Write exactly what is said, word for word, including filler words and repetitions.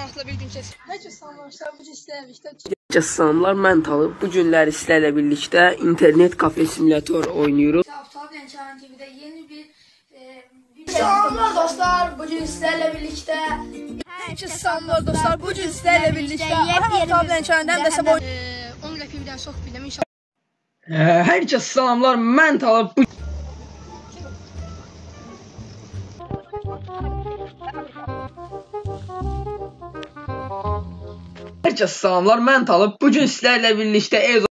maraqlı bir gün keçir. Hər kəs salamlaşlar, bu gün istəyirlikdə. Hər kəs salamlar, mən Talib. Bu günlər sizlərlə birlikdə internet kafe simülator oynuyoruz. Abtab Lənkəran T V-də yeni bir e, Salamlar dostlar, bu gün sizlərlə birlikdə. Hər kəs salamlar dostlar, bu gün sizlərlə birlikdə. Abtab Lənkəran'dan da səbə on dəqiqə birdən çox biləm inşallah. Hər kəs salamlar, mən Talib. Bu Hər kəs salamlar, mən Talib. Bu gün sizlərlə birlikdə